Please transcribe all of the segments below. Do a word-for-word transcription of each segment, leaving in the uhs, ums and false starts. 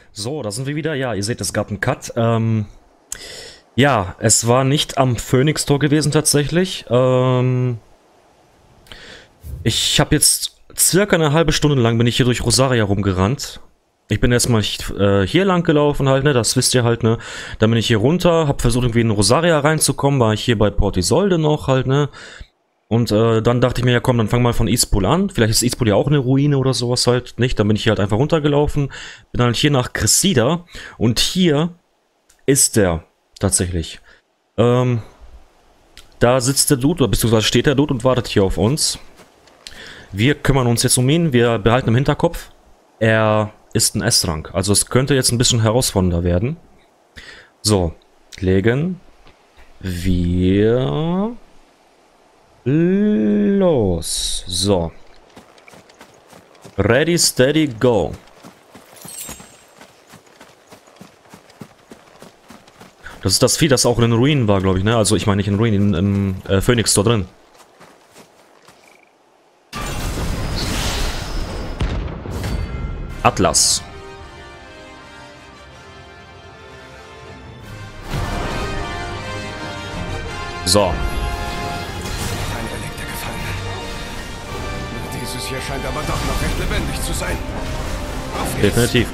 So, da sind wir wieder. Ja, ihr seht, es gab einen Cut. Ähm, ja, es war nicht am Phoenix-Tor gewesen tatsächlich. Ähm, ich habe jetzt circa eine halbe Stunde lang bin ich hier durch Rosaria rumgerannt. Ich bin erstmal äh, hier lang gelaufen halt, ne, das wisst ihr halt, ne. Dann bin ich hier runter, hab versucht irgendwie in Rosaria reinzukommen, war ich hier bei Port Isolde noch halt, ne. Und äh, dann dachte ich mir, ja komm, dann fang mal von Ispol an. Vielleicht ist Ispol ja auch eine Ruine oder sowas halt, nicht? Dann bin ich hier halt einfach runtergelaufen, bin halt hier nach Cressida und hier ist der tatsächlich. Ähm, da sitzt der Dude, oder beziehungsweise steht der Dude und wartet hier auf uns. Wir kümmern uns jetzt um ihn, wir behalten im Hinterkopf, er ist ein S-Rank. Also es könnte jetzt ein bisschen herausfordernder werden. So, legen wir los. So. Ready, steady, go. Das ist das Vieh, das auch in den Ruinen war, glaube ich, ne? Also ich meine nicht in den Ruinen, im äh, Phoenix-Tor drin. Atlas. So. Kein Relikte gefallen. Dieses hier scheint aber doch noch recht lebendig zu sein. Auf geht's. Definitiv.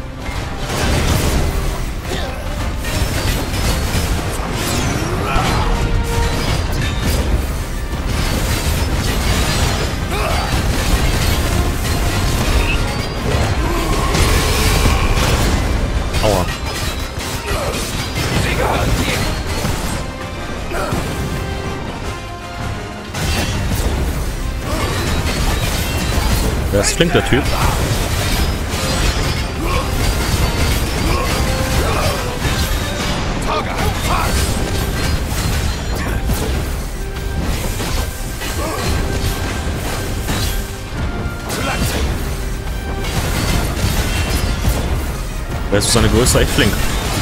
Aua. Der ist flink, der Typ. Der ist für seine Größe echt flink.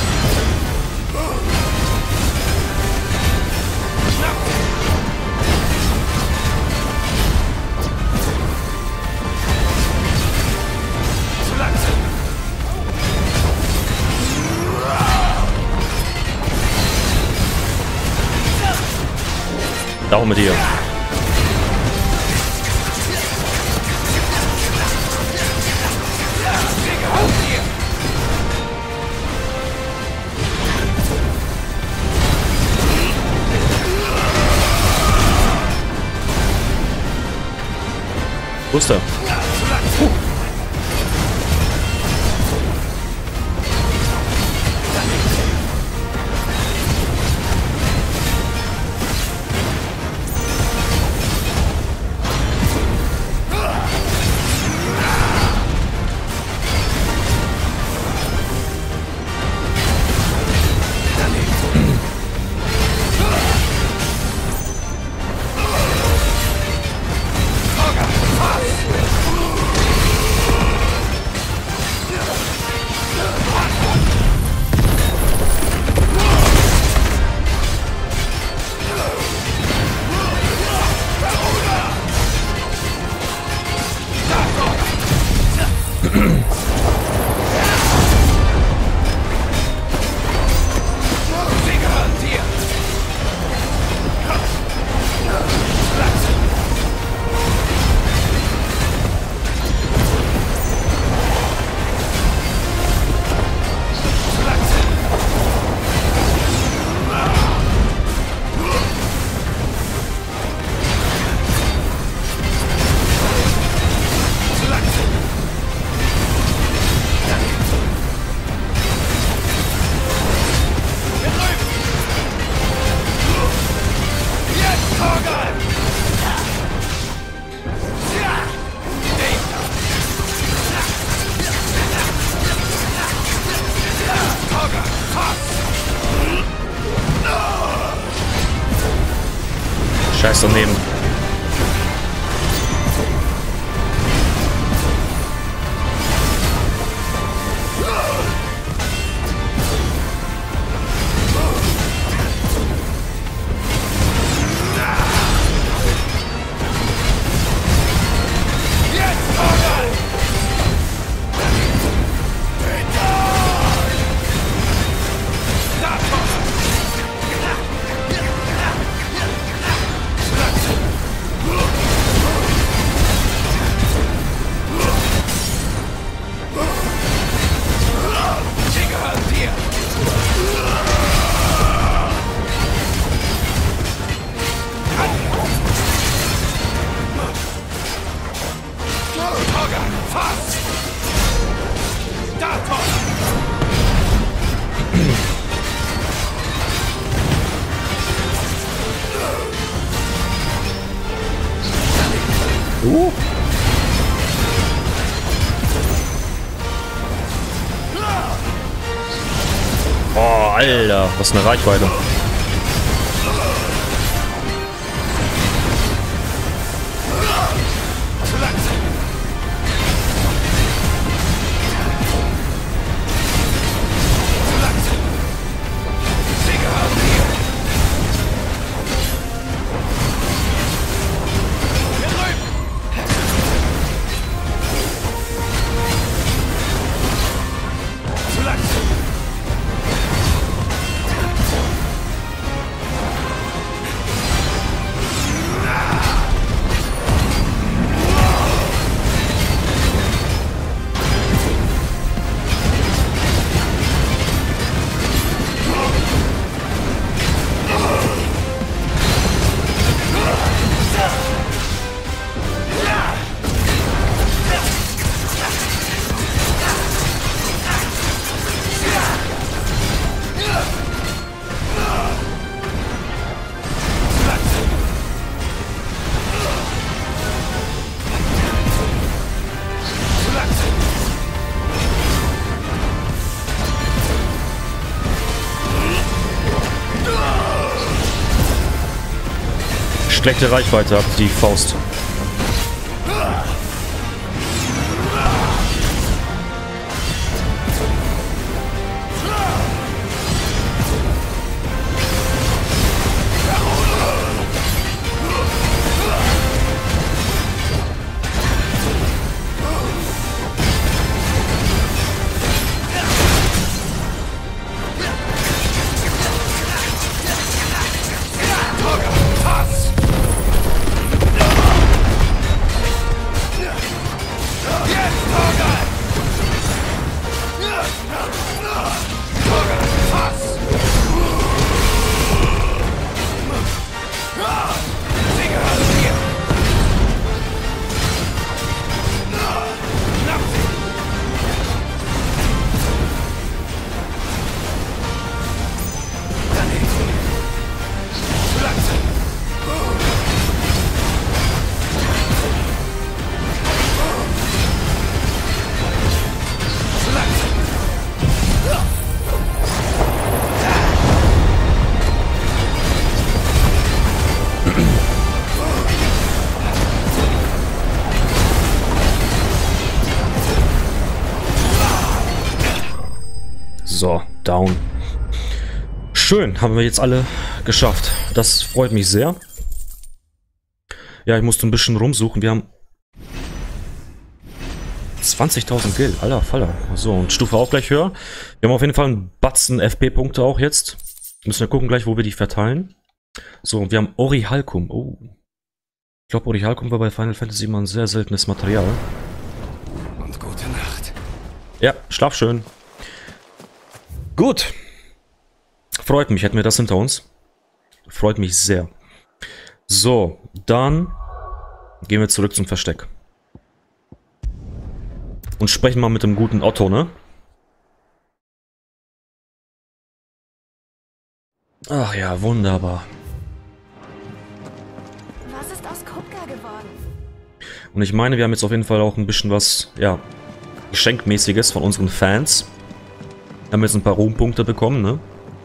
Daumen mit dir. Wo ist er? Puh. Scheiß daneben. Oh, Alter, was eine Reichweite. Schlechte Reichweite hat die Faust. So, down. Schön, haben wir jetzt alle geschafft. Das freut mich sehr. Ja, ich musste ein bisschen rumsuchen. Wir haben zwanzigtausend Gil. Alter, Faller. So, und Stufe auch gleich höher. Wir haben auf jeden Fall einen Batzen F P-Punkte auch jetzt. Müssen wir gucken gleich, wo wir die verteilen. So, und wir haben Orichalcum. Oh. Ich glaube, Orichalcum war bei Final Fantasy immer ein sehr seltenes Material. Und gute Nacht. Ja, schlaf schön. Gut. Freut mich, hätten wir das hinter uns. Freut mich sehr. So, dann gehen wir zurück zum Versteck. Und sprechen mal mit dem guten Otto, ne? Ach ja, wunderbar. Was ist aus Kupka geworden? Und ich meine, wir haben jetzt auf jeden Fall auch ein bisschen was, ja, Geschenkmäßiges von unseren Fans. Wir haben jetzt ein paar Ruhmpunkte bekommen, ne?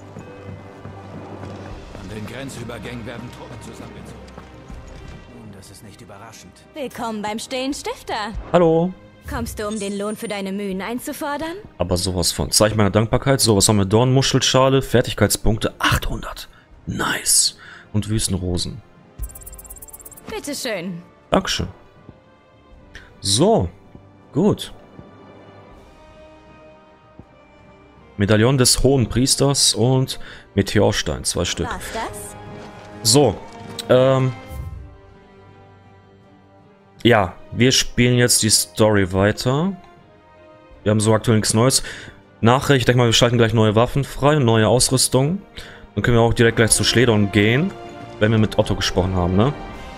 An den Grenzübergängen werden Truppen zusammengezogen. Nun, das ist nicht überraschend. Willkommen beim stillen Stifter. Hallo. Kommst du, um den Lohn für deine Mühen einzufordern? Aber sowas von. Zeichen meiner Dankbarkeit. So, was haben wir? Dornmuschelschale, Fertigkeitspunkte achthundert. Nice. Und Wüstenrosen. Bitteschön. Dankeschön. So. Gut. Medaillon des Hohen Priesters und Meteorstein. Zwei Stück. War's das? So. Ähm. Ja, wir spielen jetzt die Story weiter. Wir haben so aktuell nichts Neues. Nachher, ich denke mal, wir schalten gleich neue Waffen frei und neue Ausrüstung. Dann können wir auch direkt gleich zu Schledern gehen, wenn wir mit Otto gesprochen haben, ne?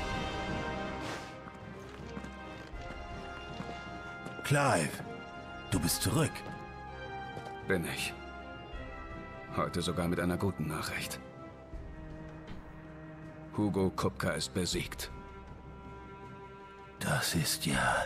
Clive, du bist zurück. Bin ich. Heute sogar mit einer guten Nachricht. Hugo Kupka ist besiegt. Das ist ja...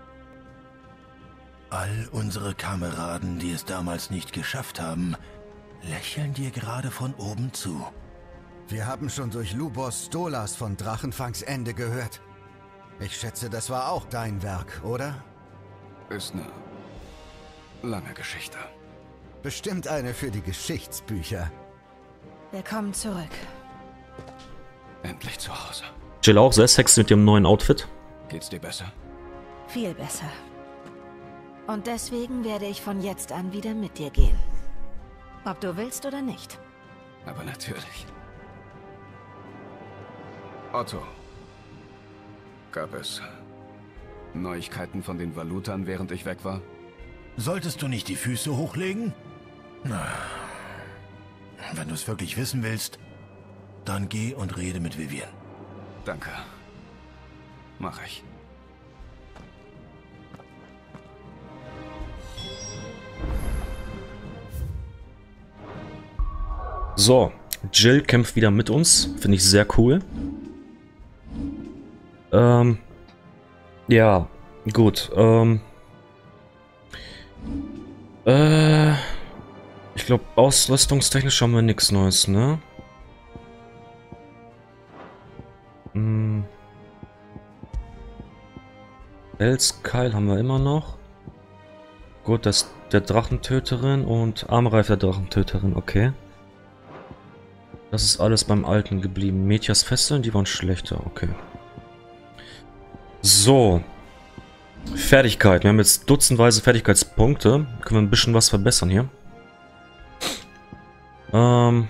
All unsere Kameraden, die es damals nicht geschafft haben, lächeln dir gerade von oben zu. Wir haben schon durch Lubos Stolas von Drachenfangs Ende gehört. Ich schätze, das war auch dein Werk, oder? Ist eine lange Geschichte. Bestimmt eine für die Geschichtsbücher. Willkommen zurück. Endlich zu Hause. Jill auch sehr sexy mit ihrem neuen Outfit. Geht's dir besser? Viel besser. Und deswegen werde ich von jetzt an wieder mit dir gehen. Ob du willst oder nicht. Aber natürlich. Otto. Gab es Neuigkeiten von den Valutern, während ich weg war? Solltest du nicht die Füße hochlegen? Na, wenn du es wirklich wissen willst, dann geh und rede mit Vivian. Danke. Mach ich. So, Jill kämpft wieder mit uns. Finde ich sehr cool. Ähm, ja, gut. Ähm, äh, ich glaube, ausrüstungstechnisch haben wir nichts Neues, ne? Hm. Felskeil haben wir immer noch. Gut, das der Drachentöterin und Armreif der Drachentöterin, okay. Das ist alles beim Alten geblieben. Metias Fesseln, die waren schlechter, okay. So. Fertigkeit. Wir haben jetzt dutzendweise Fertigkeitspunkte. Können wir ein bisschen was verbessern hier. Ähm.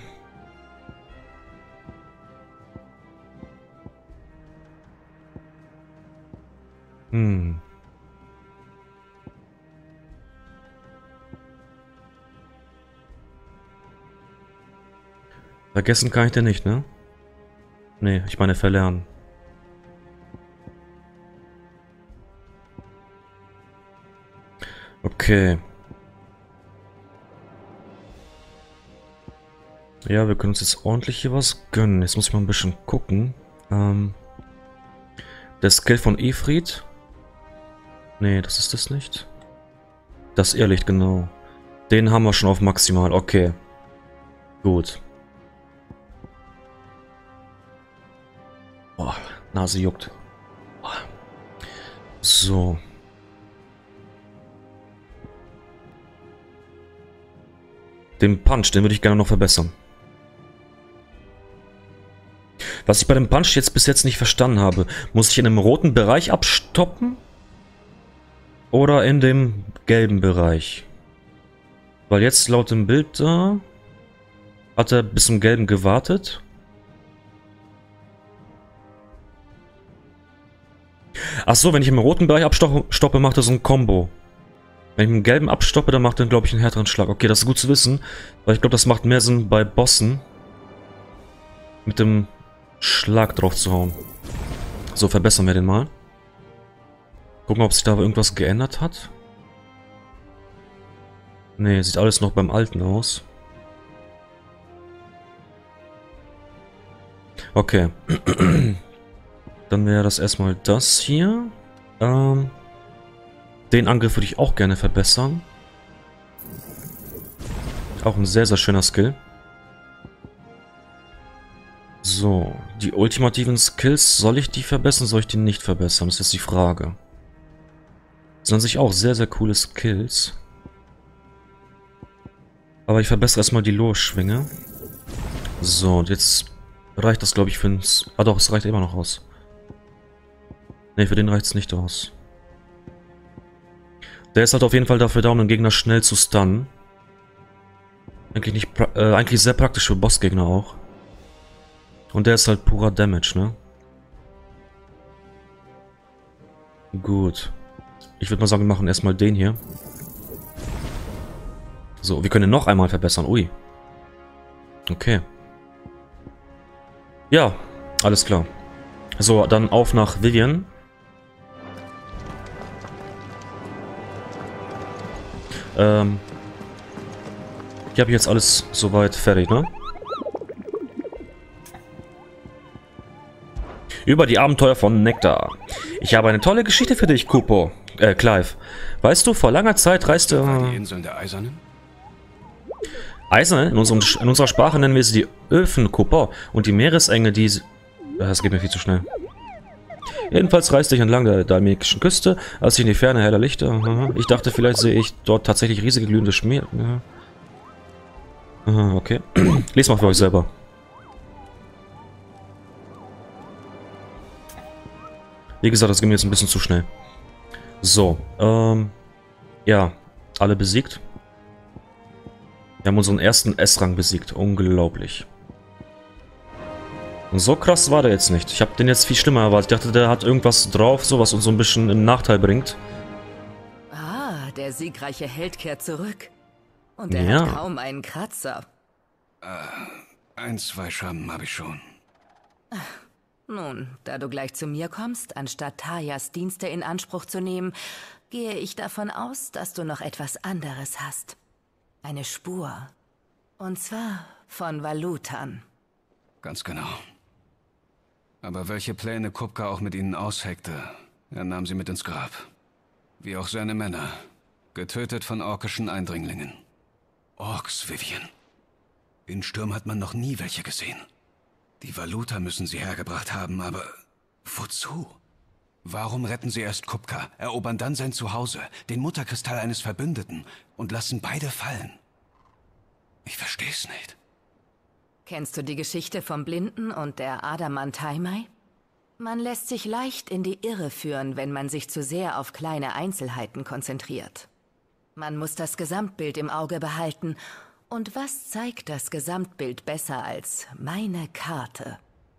Hm. Vergessen kann ich den nicht, ne? Nee, ich meine verlernen. Okay. Ja, wir können uns jetzt ordentlich hier was gönnen. Jetzt muss ich mal ein bisschen gucken. Ähm, der Skill von Ifrit. Nee, das ist das nicht. Das Irrlicht, genau. Den haben wir schon auf maximal. Okay. Gut. Oh, Nase juckt. Oh. So. Den Punch, den würde ich gerne noch verbessern. Was ich bei dem Punch jetzt bis jetzt nicht verstanden habe, muss ich in einem roten Bereich abstoppen? Oder in dem gelben Bereich? Weil jetzt laut dem Bild da hat er bis zum gelben gewartet. Ach so, wenn ich im roten Bereich abstoppe, macht er so ein Combo. Wenn ich im gelben abstoppe, dann macht er, glaube ich, einen härteren Schlag. Okay, das ist gut zu wissen, weil ich glaube, das macht mehr Sinn bei Bossen, mit dem Schlag drauf zu hauen. So, verbessern wir den mal. Gucken, ob sich da irgendwas geändert hat. Ne, sieht alles noch beim Alten aus. Okay. Dann wäre das erstmal das hier. Ähm, den Angriff würde ich auch gerne verbessern. Auch ein sehr, sehr schöner Skill. So, die ultimativen Skills, soll ich die verbessern, soll ich die nicht verbessern? Das ist jetzt die Frage. Das sind an sich auch sehr, sehr coole Skills. Aber ich verbessere erstmal die Losschwinge. So, und jetzt reicht das, glaube ich, für uns. Ah doch, es reicht immer noch aus. Ne, für den reicht es nicht aus. Der ist halt auf jeden Fall dafür da, um den Gegner schnell zu stunnen. Eigentlich nicht, äh, eigentlich sehr praktisch für Bossgegner auch. Und der ist halt purer Damage, ne? Gut. Ich würde mal sagen, wir machen erstmal den hier. So, wir können ihn noch einmal verbessern. Ui. Okay. Ja, alles klar. So, dann auf nach Vivian. Ähm. Ich habe jetzt alles soweit fertig, ne? Über die Abenteuer von Nektar. Ich habe eine tolle Geschichte für dich, Kupo. Äh, Clive. Weißt du, vor langer Zeit reiste... War die Inseln der Eisernen? Eiserne, in, unserem, in unserer Sprache nennen wir sie die Öfenkupper und die Meeresenge, die... Das geht mir viel zu schnell. Jedenfalls reiste ich entlang der dalmekischen Küste, als ich in die Ferne heller Lichter... Ich dachte, vielleicht sehe ich dort tatsächlich riesige glühende Schmier... Aha, okay. Lest mal für euch selber. Wie gesagt, das ging mir jetzt ein bisschen zu schnell. So, ähm... ja, alle besiegt. Wir haben unseren ersten S-Rang besiegt. Unglaublich. Und so krass war der jetzt nicht. Ich habe den jetzt viel schlimmer erwartet. Ich dachte, der hat irgendwas drauf, so was uns so ein bisschen im Nachteil bringt. Ah, der siegreiche Held kehrt zurück. Und er Ja. hat kaum einen Kratzer. Ein, zwei Schrammen habe ich schon. Nun, da du gleich zu mir kommst, anstatt Tajas Dienste in Anspruch zu nehmen, gehe ich davon aus, dass du noch etwas anderes hast. Eine Spur. Und zwar von Valutan. Ganz genau. Aber welche Pläne Kupka auch mit ihnen ausheckte, er nahm sie mit ins Grab. Wie auch seine Männer. Getötet von orkischen Eindringlingen. Orks, Vivian. In Sturm hat man noch nie welche gesehen. Die Valuta müssen sie hergebracht haben, aber wozu? Warum retten sie erst Kupka, erobern dann sein Zuhause, den Mutterkristall eines Verbündeten und lassen beide fallen? Ich versteh's nicht. Kennst du die Geschichte vom Blinden und der Adaman Taimai? Man lässt sich leicht in die Irre führen, wenn man sich zu sehr auf kleine Einzelheiten konzentriert. Man muss das Gesamtbild im Auge behalten. Und was zeigt das Gesamtbild besser als meine Karte?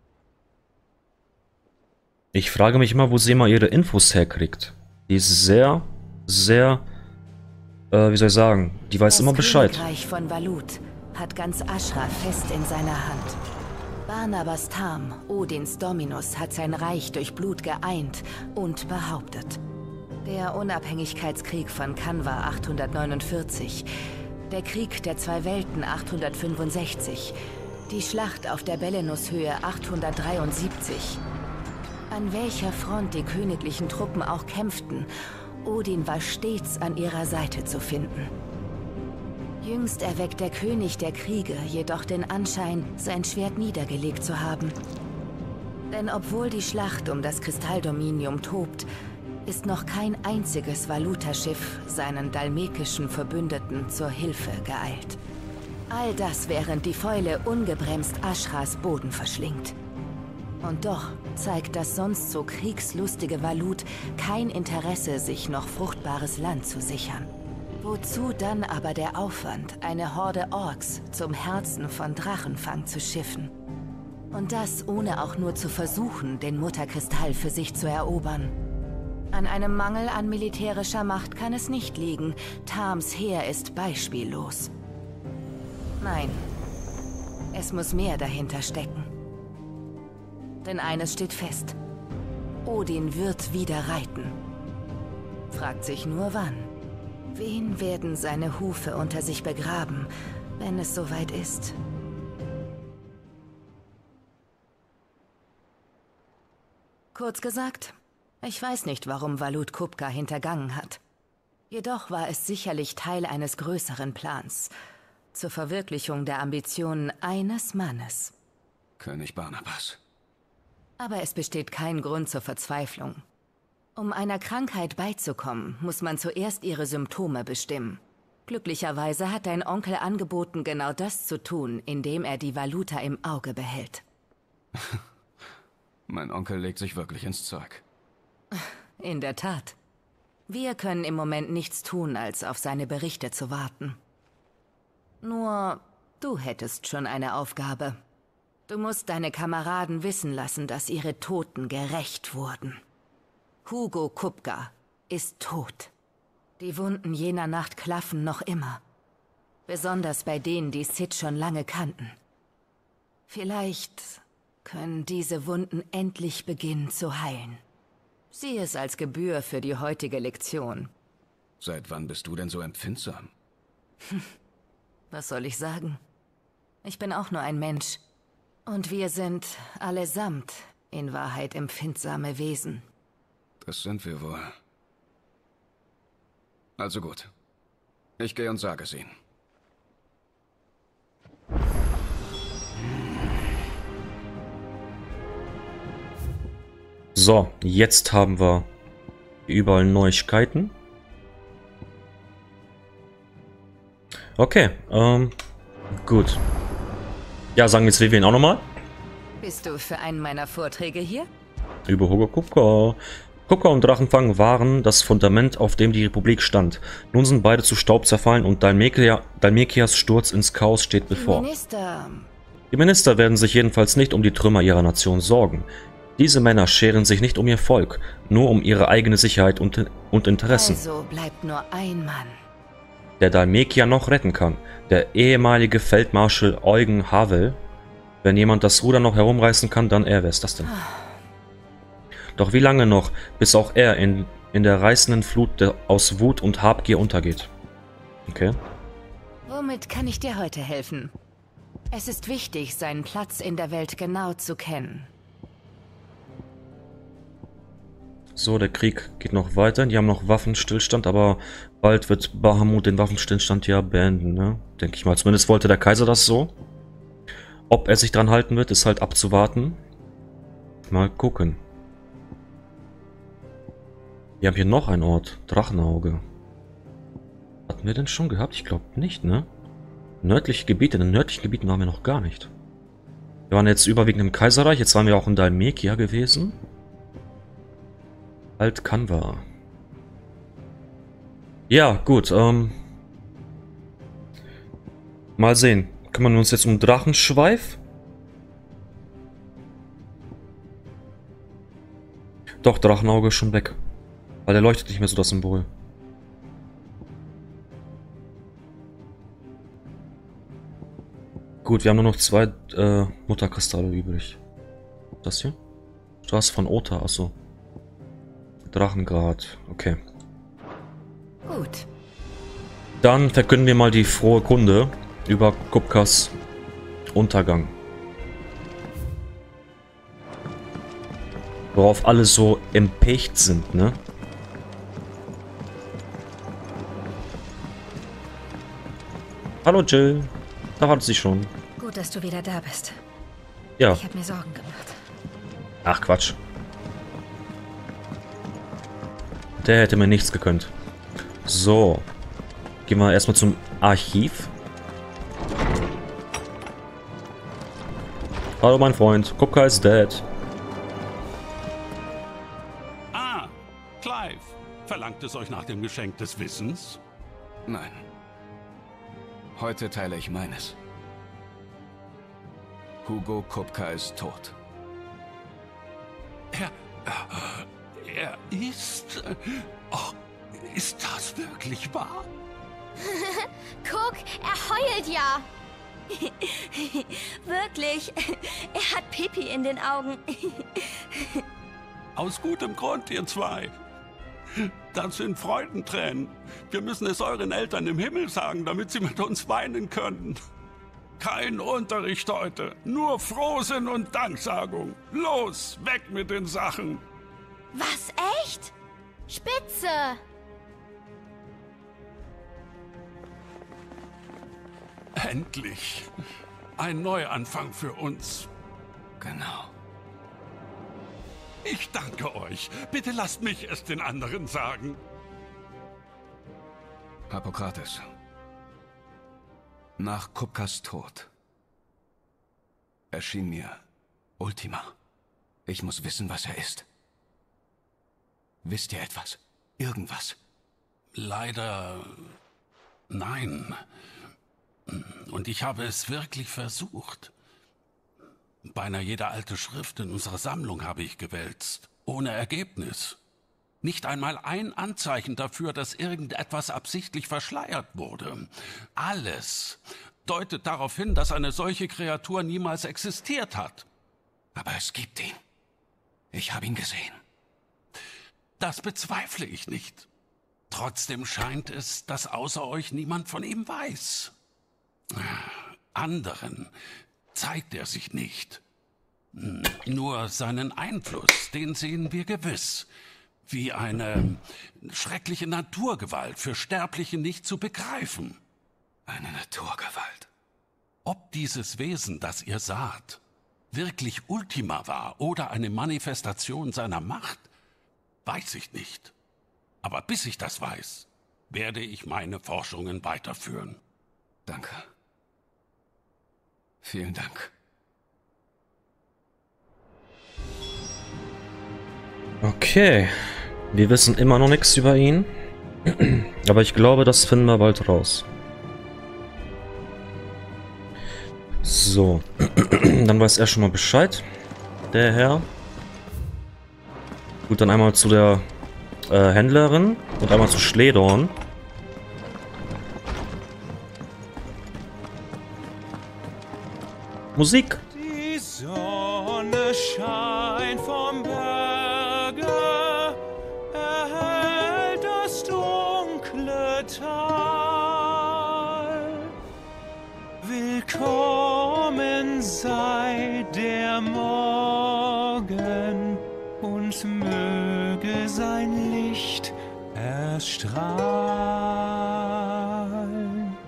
Ich frage mich immer, wo sie immer ihre Infos herkriegt. Die ist sehr, sehr, äh, wie soll ich sagen, die weiß immer Bescheid. Das Königreich von Valut hat ganz Ashra fest in seiner Hand. Barnabas Tam, Odins Dominus, hat sein Reich durch Blut geeint und behauptet. Der Unabhängigkeitskrieg von Kanwa achthundertneunundvierzig, der Krieg der zwei Welten achthundertfünfundsechzig, die Schlacht auf der Bellenushöhe achthundertdreiundsiebzig. An welcher Front die königlichen Truppen auch kämpften, Odin war stets an ihrer Seite zu finden. Jüngst erweckt der König der Kriege jedoch den Anschein, sein Schwert niedergelegt zu haben. Denn obwohl die Schlacht um das Kristalldominium tobt, ist noch kein einziges Valuta-Schiff seinen dalmekischen Verbündeten zur Hilfe geeilt. All das, während die Fäule ungebremst Ashras Boden verschlingt. Und doch zeigt das sonst so kriegslustige Valut kein Interesse, sich noch fruchtbares Land zu sichern. Wozu dann aber der Aufwand, eine Horde Orks zum Herzen von Drachenfang zu schiffen? Und das ohne auch nur zu versuchen, den Mutterkristall für sich zu erobern. An einem Mangel an militärischer Macht kann es nicht liegen. Tams Heer ist beispiellos. Nein, es muss mehr dahinter stecken. Denn eines steht fest. Odin wird wieder reiten. Fragt sich nur wann. Wen werden seine Hufe unter sich begraben, wenn es soweit ist? Kurz gesagt, ich weiß nicht, warum Valut Kupka hintergangen hat. Jedoch war es sicherlich Teil eines größeren Plans. Zur Verwirklichung der Ambitionen eines Mannes. König Barnabas. Aber es besteht kein Grund zur Verzweiflung. Um einer Krankheit beizukommen, muss man zuerst ihre Symptome bestimmen. Glücklicherweise hat dein Onkel angeboten, genau das zu tun, indem er die Valuta im Auge behält. Mein Onkel legt sich wirklich ins Zeug. In der Tat. Wir können im Moment nichts tun, als auf seine Berichte zu warten. Nur, du hättest schon eine Aufgabe. Du musst deine Kameraden wissen lassen, dass ihre Toten gerächt wurden. Hugo Kupka ist tot. Die Wunden jener Nacht klaffen noch immer. Besonders bei denen, die Sid schon lange kannten. Vielleicht können diese Wunden endlich beginnen zu heilen. Sieh es als Gebühr für die heutige Lektion. Seit wann bist du denn so empfindsam? Was soll ich sagen? Ich bin auch nur ein Mensch. Und wir sind allesamt in Wahrheit empfindsame Wesen. Das sind wir wohl. Also gut. Ich gehe und sage es ihnen. So, jetzt haben wir überall Neuigkeiten. Okay, ähm, gut. Ja, sagen wir jetzt Vivian auch nochmal. Bist du für einen meiner Vorträge hier? Über Hugo Kupka. Kupka und Drachenfang waren das Fundament, auf dem die Republik stand. Nun sind beide zu Staub zerfallen und Dhalmekia, Dhalmekias Sturz ins Chaos steht bevor. Die Minister... Die Minister werden sich jedenfalls nicht um die Trümmer ihrer Nation sorgen. Diese Männer scheren sich nicht um ihr Volk, nur um ihre eigene Sicherheit und, und Interessen. Also bleibt nur ein Mann. Der Dhalmekia noch retten kann. Der ehemalige Feldmarschall Eugen Havel. Wenn jemand das Ruder noch herumreißen kann, dann er. Wer ist das denn? Doch wie lange noch, bis auch er in, in der reißenden Flut der, aus Wut und Habgier untergeht? Okay. Womit kann ich dir heute helfen? Es ist wichtig, seinen Platz in der Welt genau zu kennen. So, der Krieg geht noch weiter. Die haben noch Waffenstillstand, aber bald wird Bahamut den Waffenstillstand ja beenden, ne? Denke ich mal. Zumindest wollte der Kaiser das so. Ob er sich dran halten wird, ist halt abzuwarten. Mal gucken. Wir haben hier noch einen Ort. Drachenauge. Hatten wir denn schon gehabt? Ich glaube nicht, ne? Nördliche Gebiete. In den nördlichen Gebieten waren wir noch gar nicht. Wir waren jetzt überwiegend im Kaiserreich. Jetzt waren wir auch in Dhalmekia gewesen. Alt Kanva. Ja, gut. Ähm, mal sehen. Kümmern wir uns jetzt um Drachenschweif? Doch, Drachenauge ist schon weg. Weil der leuchtet nicht mehr so, das Symbol. Gut, wir haben nur noch zwei äh, Mutterkristalle übrig. Das hier? Straße von Ota, achso. Drachengrad, okay. Gut. Dann verkünden wir mal die frohe Kunde über Kupkas Untergang. Worauf alle so empecht sind, ne? Hallo Jill. Da hat sie schon. Gut, dass du wieder da bist. Ja. Ich habe mir Sorgen gemacht. Ach Quatsch. Der hätte mir nichts gekönnt. So. Gehen wir erstmal zum Archiv. Hallo mein Freund. Kupka ist dead. Ah, Clive. Verlangt es euch nach dem Geschenk des Wissens? Nein. Heute teile ich meines. Hugo Kupka ist tot. Er... Er ist... Oh, ist das wirklich wahr? Guck, er heult ja. Wirklich. Er hat Pipi in den Augen. Aus gutem Grund, ihr zwei. Das sind Freudentränen. Wir müssen es euren Eltern im Himmel sagen, damit sie mit uns weinen können. Kein Unterricht heute, nur Frohsinn und Danksagung. Los, weg mit den Sachen. Was, echt? Spitze. Endlich. Ein Neuanfang für uns. Genau. Ich danke euch. Bitte lasst mich es den anderen sagen. Hippokrates. Nach Kupkas Tod erschien mir Ultima. Ich muss wissen, was er ist. Wisst ihr etwas? Irgendwas? Leider... nein. Und ich habe es wirklich versucht. Beinahe jede alte Schrift in unserer Sammlung habe ich gewälzt. Ohne Ergebnis. Nicht einmal ein Anzeichen dafür, dass irgendetwas absichtlich verschleiert wurde. Alles deutet darauf hin, dass eine solche Kreatur niemals existiert hat. Aber es gibt ihn. Ich habe ihn gesehen. Das bezweifle ich nicht. Trotzdem scheint es, dass außer euch niemand von ihm weiß. Anderen zeigt er sich nicht. Nur seinen Einfluss, den sehen wir gewiss. Wie eine schreckliche Naturgewalt, für Sterbliche nicht zu begreifen. Eine Naturgewalt. Ob dieses Wesen, das ihr saht, wirklich Ultima war oder eine Manifestation seiner Macht, weiß ich nicht. Aber bis ich das weiß, werde ich meine Forschungen weiterführen. Danke. Vielen Dank. Okay. Wir wissen immer noch nichts über ihn. Aber ich glaube, das finden wir bald raus. So. Dann weiß er schon mal Bescheid. Der Herr. Gut, dann einmal zu der äh, Händlerin und einmal zu Schledorn. Musik. Die Sonne scheint vom Berge, erhellt das dunkle Tal. Willkommen sei der Morgen und möge sein Licht erstrahlen.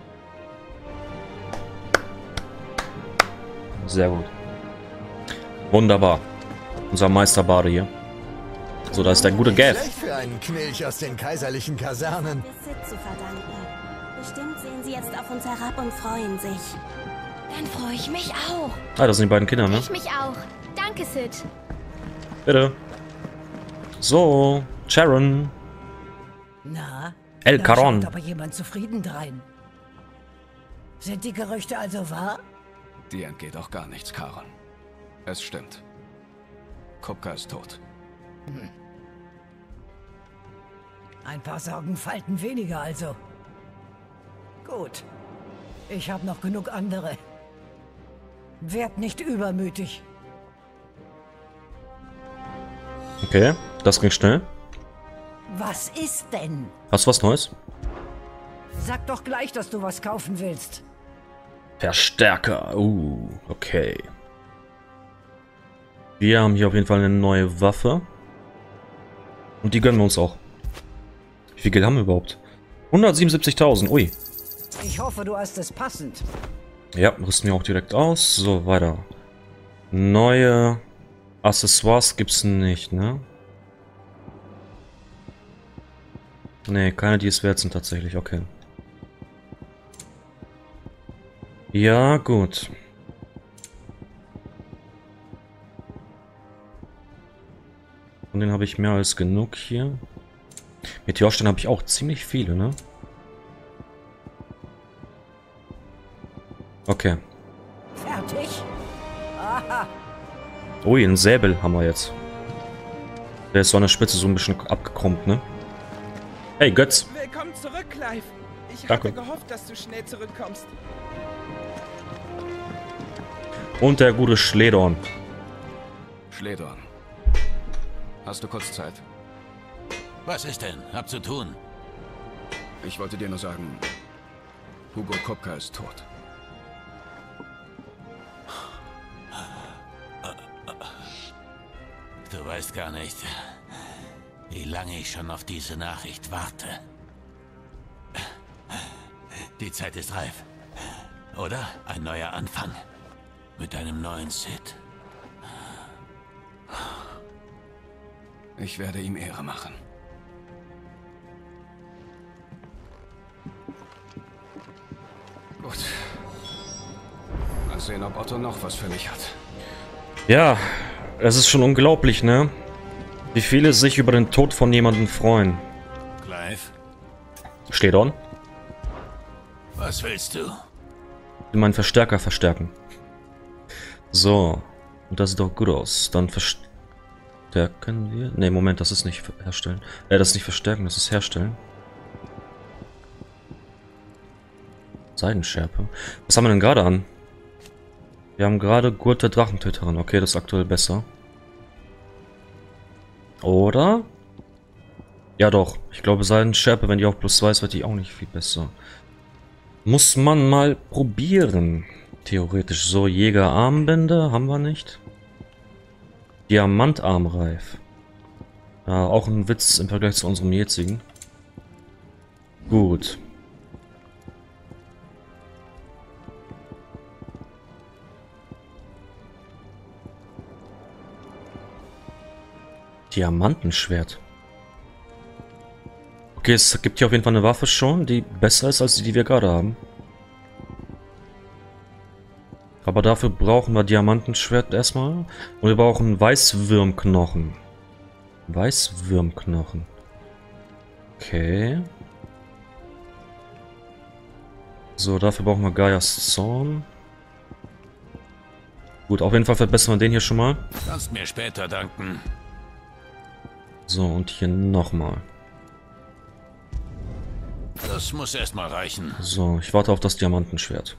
Sehr gut. Wunderbar. Unser Meisterbade hier. So, da ist der gute Gav. Schlecht für einen Knilch aus den kaiserlichen Kasernen. Sid zu verdanken. Bestimmt sehen sie jetzt auf uns herab und freuen sich. Dann freue ich mich auch. Ah, das sind die beiden Kinder, ne? Ich mich auch. Danke, Sid. Bitte. So, Sharon. Na? El da Caron. schaut aber jemand zufrieden drein. Sind die Gerüchte also wahr? Dir entgeht auch gar nichts, Charon. Es stimmt. Kupka ist tot. Hm. Ein paar Sorgenfalten weniger also. Gut. Ich habe noch genug andere. Werd nicht übermütig. Okay, das ging schnell. Was ist denn? Hast du was Neues? Sag doch gleich, dass du was kaufen willst. Verstärker. Uh, okay. Wir haben hier auf jeden Fall eine neue Waffe. Und die gönnen wir uns auch. Wie viel Geld haben wir überhaupt? hundertsiebenundsiebzigtausend. Ui. Ich hoffe, du hast es passend. Ja, rüsten wir auch direkt aus. So, weiter. Neue Accessoires gibt's nicht, ne? Ne, keine, die es wert sind tatsächlich. Okay. Ja, gut. Von denen habe ich mehr als genug hier. Meteorsteine habe ich auch ziemlich viele, ne? Okay. Fertig? Aha. Ui, einen Säbel haben wir jetzt. Der ist so an der Spitze so ein bisschen abgekrummt, ne? Hey, Götz. Willkommen zurück, Clive. Ich Danke. hatte gehofft, dass du schnell zurückkommst. Und der gute Schledorn. Schledorn. Hast du kurz Zeit? Was ist denn? Hab zu tun. Ich wollte dir nur sagen, Hugo Kupka ist tot. Du weißt gar nicht, wie lange ich schon auf diese Nachricht warte. Die Zeit ist reif. Oder? Ein neuer Anfang. Mit einem neuen Sid. Ich werde ihm Ehre machen. Gut. Mal sehen, ob Otto noch was für mich hat. Ja, es ist schon unglaublich, ne? Wie viele sich über den Tod von jemandem freuen. Clive? Schledorn? Was willst du? Ich will meinen Verstärker verstärken. So. Und das sieht doch gut aus. Dann verstärken wir. Ne, Moment, das ist nicht herstellen. Äh, das ist nicht verstärken, das ist herstellen. Seidenschärpe. Was haben wir denn gerade an? Wir haben gerade Gurt der Drachentöterin. Okay, das ist aktuell besser. Oder? Ja doch. Ich glaube Seidenschärpe, wenn die auch plus zwei ist, wird die auch nicht viel besser. Muss man mal probieren. Theoretisch. So, Jägerarmbänder haben wir nicht. Diamantarmreif. Ja, auch ein Witz im Vergleich zu unserem jetzigen. Gut. Diamantenschwert. Okay, es gibt hier auf jeden Fall eine Waffe schon, die besser ist als die, die wir gerade haben. Aber dafür brauchen wir Diamantenschwert erstmal. Und wir brauchen Weißwürmknochen. Weißwürmknochen. Okay. So, dafür brauchen wir Gaias Zorn. Gut, auf jeden Fall verbessern wir den hier schon mal. Kannst mir später danken. So, und hier nochmal. Das muss erstmal reichen. So, ich warte auf das Diamantenschwert.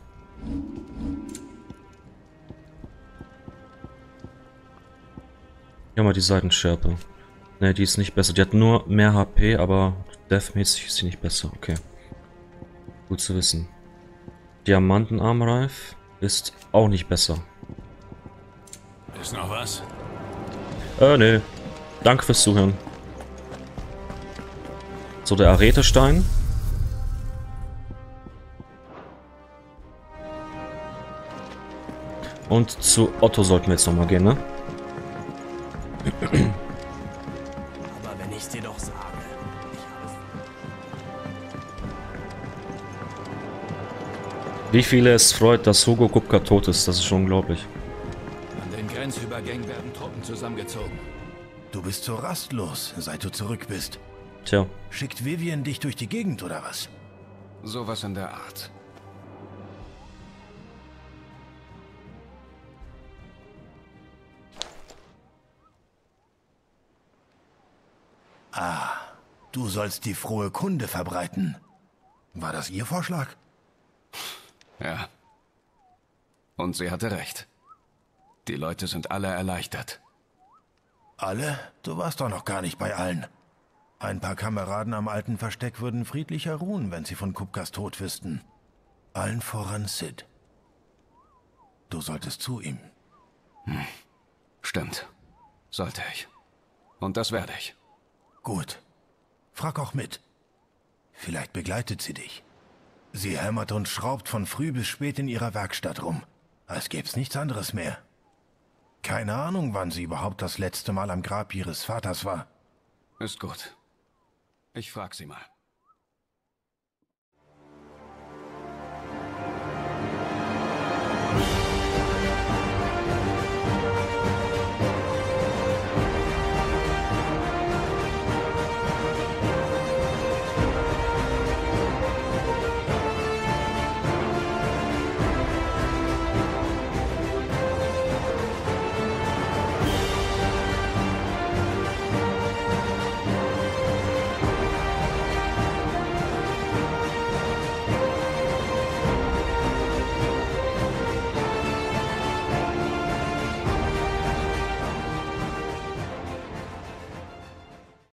Ja, mal die Seitenschärpe. Ne, die ist nicht besser. Die hat nur mehr H P, aber deathmäßig ist sie nicht besser. Okay. Gut zu wissen. Diamantenarmreif ist auch nicht besser. Ist noch was? Äh, ne. Danke fürs Zuhören. So, der Arete-Stein. Und zu Otto sollten wir jetzt nochmal gehen, ne? Aber wenn ich dir doch sage, ich habe es. Wie viele es freut, dass Hugo Kupka tot ist, das ist schon unglaublich. An den Grenzübergängen werden Truppen zusammengezogen. Du bist so rastlos, seit du zurück bist. Tja. Schickt Vivian dich durch die Gegend, oder was? Sowas in der Art. Ah, du sollst die frohe Kunde verbreiten. War das Ihr Vorschlag? Ja. Und sie hatte recht. Die Leute sind alle erleichtert. Alle? Du warst doch noch gar nicht bei allen. Ein paar Kameraden am alten Versteck würden friedlicher ruhen, wenn sie von Kupkas Tod wüssten. Allen voran Sid. Du solltest zu ihm. Hm. Stimmt. Sollte ich. Und das werde ich. Gut. Frag auch mit. Vielleicht begleitet sie dich. Sie hämmert und schraubt von früh bis spät in ihrer Werkstatt rum. Als gäb's nichts anderes mehr. Keine Ahnung, wann sie überhaupt das letzte Mal am Grab ihres Vaters war. Ist gut. Ich frag sie mal.